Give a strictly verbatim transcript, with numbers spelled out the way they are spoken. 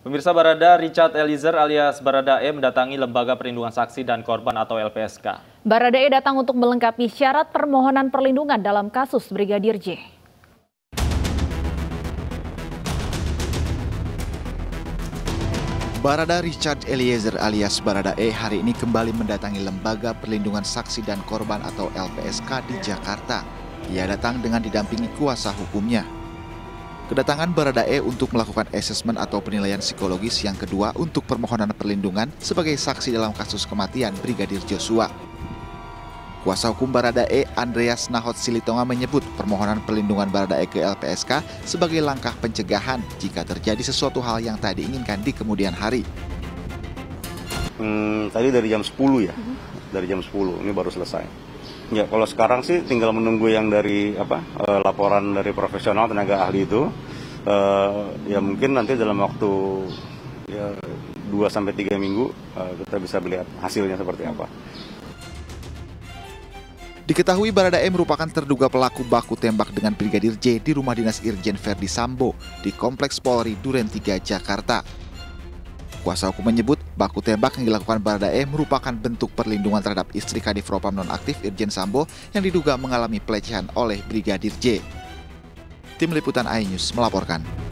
Pemirsa, Barada Richard Eliezer alias Baradae mendatangi Lembaga Perlindungan Saksi dan Korban atau L P S K. Baradae datang untuk melengkapi syarat permohonan perlindungan dalam kasus Brigadir J. Barada Richard Eliezer alias Baradae hari ini kembali mendatangi Lembaga Perlindungan Saksi dan Korban atau L P S K di Jakarta. Ia datang dengan didampingi kuasa hukumnya. Kedatangan Baradae untuk melakukan asesmen atau penilaian psikologis yang kedua untuk permohonan perlindungan sebagai saksi dalam kasus kematian Brigadir Joshua. Kuasa hukum Baradae, Andreas Nahot Silitonga, menyebut permohonan perlindungan Baradae ke L P S K sebagai langkah pencegahan jika terjadi sesuatu hal yang tak diinginkan di kemudian hari. Hmm, tadi dari jam sepuluh ya, dari jam sepuluh, ini baru selesai. Ya, kalau sekarang sih tinggal menunggu yang dari apa eh, laporan dari profesional tenaga ahli itu. Eh, ya mungkin nanti dalam waktu ya, dua sampai tiga minggu eh, kita bisa melihat hasilnya seperti apa. Diketahui Baradae merupakan terduga pelaku baku tembak dengan Brigadir J di rumah dinas Irjen Verdi Sambo di Kompleks Polri Duren tiga, Jakarta. Kuasa hukum menyebut baku tembak yang dilakukan Baradae merupakan bentuk perlindungan terhadap istri Kadif Propam nonaktif Irjen Sambo yang diduga mengalami pelecehan oleh Brigadir J. Tim Liputan iNews melaporkan.